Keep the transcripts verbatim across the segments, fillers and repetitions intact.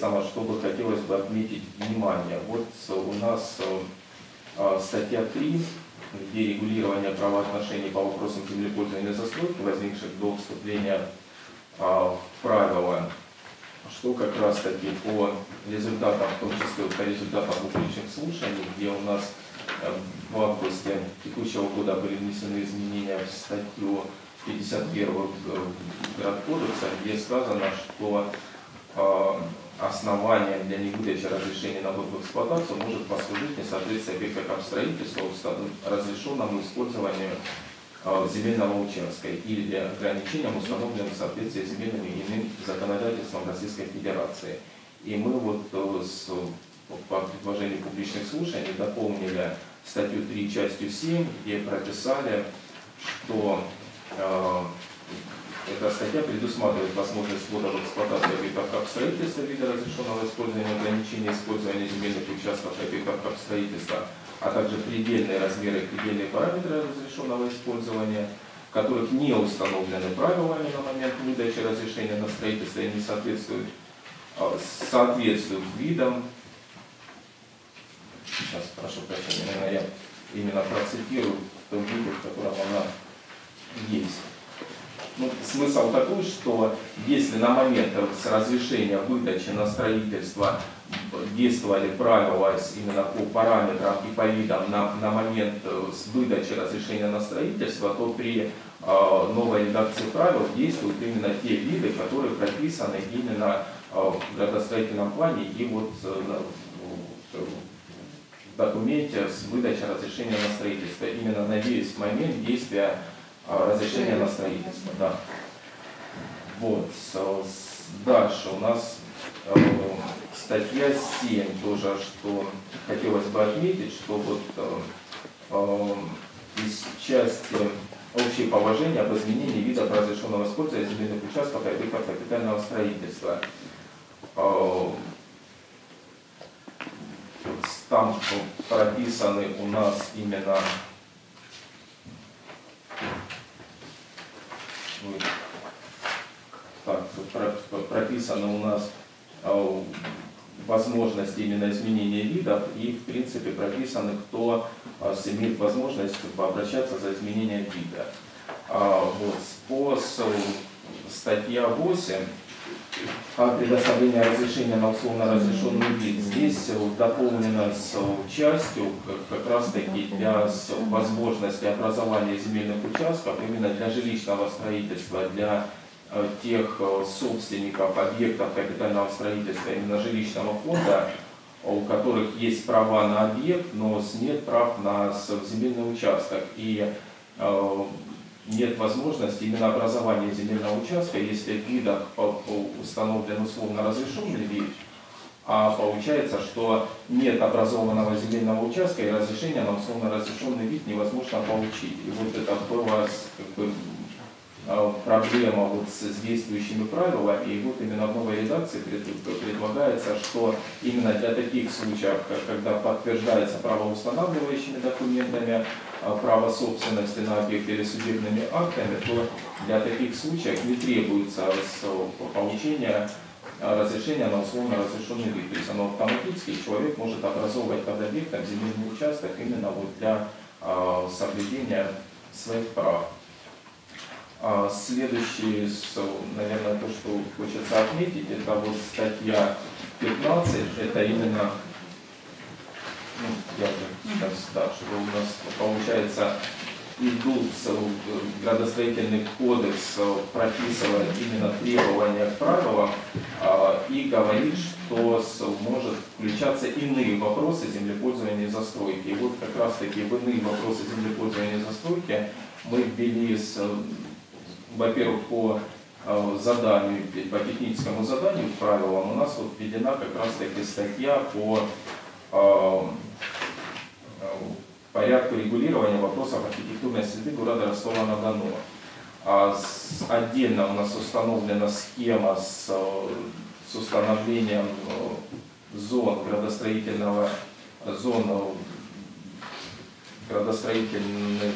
самое, что бы хотелось бы отметить внимание. Вот у нас статья три, где регулирование правоотношений по вопросам землепользования и застройки, возникших до вступления в правила, что как раз таки по результатам, в том числе по результатам публичных слушаний, где у нас в августе текущего года были внесены изменения в статью пятьдесят первую Градкодекса, где сказано, что основанием для невыдачи разрешения на ввод в эксплуатацию может послужить несоответствие объекта капстроительства разрешенному использованию земельного участка или ограничениям, установленным в соответствии с земельным и иным законодательством Российской Федерации. И мы вот с, по предложению публичных слушаний дополнили статью три частью семь, где прописали, что э, эта статья предусматривает возможность ввода в эксплуатацию объектов капстроительства в виде разрешенного использования, ограничения использования земельных участков объектов капстроительства, а также предельные размеры и предельные параметры разрешенного использования, которых не установлены правилами на момент выдачи разрешения на строительство и не соответствуют, соответствуют видам. Сейчас, прошу прощения, наверное, я именно процитирую в том виде, в котором она есть. Ну, смысл такой, что если на момент с разрешения выдачи на строительство действовали правила именно по параметрам и по видам на, на момент с выдачи разрешения на строительство, то при э, новой редакции правил действуют именно те виды, которые прописаны именно э, в градостроительном плане и вот э, в документе с выдачей разрешения на строительство, именно на весь момент действия разрешение на строительство, да. Вот. Дальше у нас э, статья семь тоже, что хотелось бы отметить, что вот э, э, из части общие положения об изменении видов разрешенного использования земельных участков и объектов капитального строительства. Э, там прописаны у нас именно Так, прописано у нас э, возможность именно изменения видов и в принципе прописаны, кто э, имеет возможность обращаться за изменением вида. А, вот, по статья восемь о предоставлении разрешения на условно разрешенный вид, здесь дополнено с частью как раз таки для возможности образования земельных участков именно для жилищного строительства, для тех собственников объектов капитального строительства именно жилищного фонда, у которых есть права на объект, но нет прав на земельный участок. И э, нет возможности именно образования земельного участка, если в видах установлен условно разрешенный вид, а получается, что нет образованного земельного участка и разрешения на условно разрешенный вид невозможно получить. И вот это была как бы проблема вот с действующими правилами, и вот именно в новой редакции предлагается, что именно для таких случаев, когда подтверждается правоустанавливающими документами право собственности на объект или судебными актами, то для таких случаев не требуется получения разрешения на условно разрешенный вид. То есть оно автоматически, человек может образовывать под объектом земельный участок именно вот для соблюдения своих прав. А следующее, наверное, то, что хочется отметить, это вот статья пятнадцать, это именно, ну, я уже сейчас, да, что у нас получается идут градостроительный кодекс, прописывает именно требования к правилам а, и говорит, что может включаться иные вопросы землепользования и застройки. И вот как раз таки в иные вопросы землепользования и застройки мы ввели с во-первых, по э, заданию, по техническому заданию правилам у нас вот введена как раз таки статья по э, порядку регулирования вопросов архитектурной среды города Ростова-на-Дону. А с, отдельно у нас установлена схема с, с установлением зон градостроительного зон градостроительных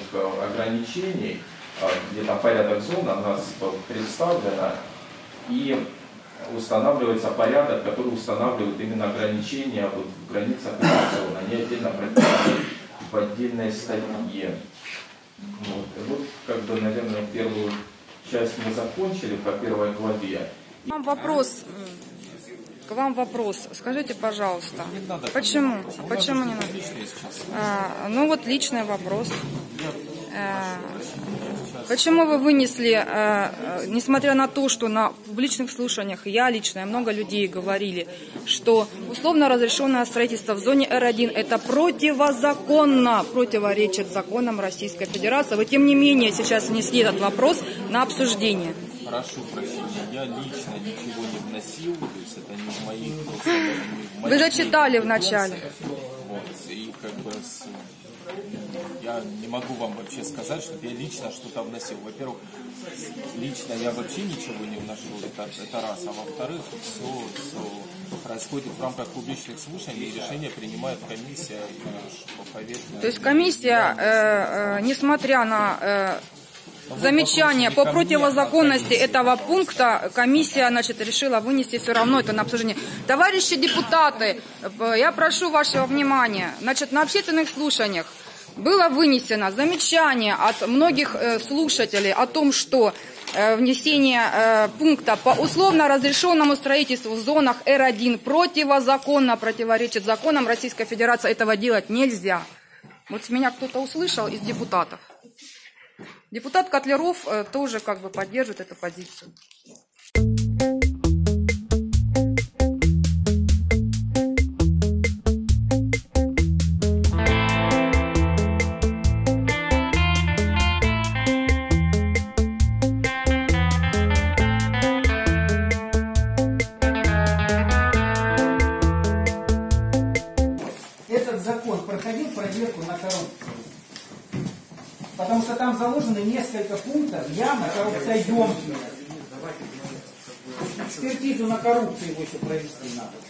ограничений, где там порядок зон у нас представлено, и устанавливается порядок, который устанавливает именно ограничения вот в границах зоны. Они отдельно прописаны в отдельной статье. Вот. вот как бы, наверное, первую часть мы закончили по первой главе. К вам вопрос. К вам вопрос. Скажите, пожалуйста, почему? Почему не надо? А, ну вот личный вопрос. А, почему вы вынесли, а, несмотря на то, что на публичных слушаниях я лично и много людей говорили, что условно разрешенное строительство в зоне Эр один это противозаконно, противоречит законам Российской Федерации. Вы тем не менее сейчас внесли этот вопрос на обсуждение. Прошу прощения, я лично ничего не вносил, то есть это не в моих... Просто, не в Вы зачитали в начале. Вот, и как бы с, я не могу вам вообще сказать, что я лично что-то вносил. Во-первых, лично я вообще ничего не вношу, это, это раз. А во-вторых, все, все происходит в рамках публичных слушаний, и решение принимает комиссия. И, поверьте, то есть комиссия, э, э, несмотря на... Э, замечание по противозаконности этого пункта, комиссия, значит, решила вынести все равно это на обсуждение. Товарищи депутаты, я прошу вашего внимания. Значит, на общественных слушаниях было вынесено замечание от многих слушателей о том, что внесение пункта по условно разрешенному строительству в зонах Эр один противозаконно, противоречит законам Российской Федерации. Этого делать нельзя. Вот меня кто-то услышал из депутатов. Депутат Котляров э, тоже как бы поддерживает эту позицию. Этот закон проходил проверку на коррупцию. Потому что там заложено несколько пунктов явно коррупциоемкие. Экспертизу на коррупцию его еще провести надо.